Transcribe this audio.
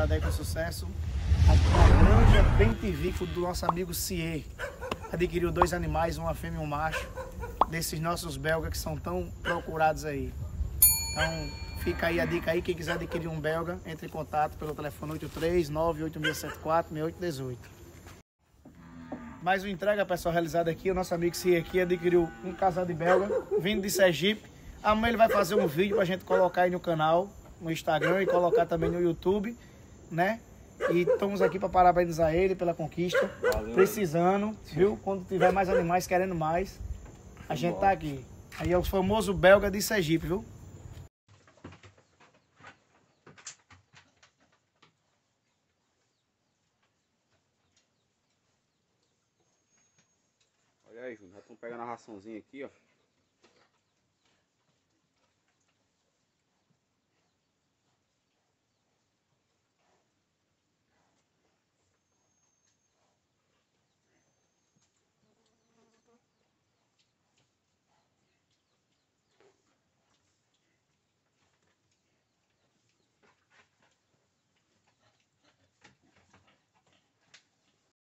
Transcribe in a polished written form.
realizada aí com sucesso. A granja Bentivico do nosso amigo Cier. Adquiriu 2 animais, uma fêmea e um macho, desses nossos belgas que são tão procurados aí. Então, fica aí a dica aí, quem quiser adquirir um belga, entre em contato pelo telefone 83-98674-6818. Mais uma entrega, pessoal, realizada aqui. O nosso amigo Cier aqui adquiriu um casal de belga, vindo de Sergipe. Amanhã ele vai fazer um vídeo pra gente colocar aí no canal, no Instagram e colocar também no YouTube, né? E estamos aqui para parabenizar ele pela conquista. Valeu, precisando, viu? Quando tiver mais animais querendo mais, a gente tá aqui. Aí é o famoso belga de Sergipe, viu? Olha aí, Júnior, já estão pegando a raçãozinha aqui, ó.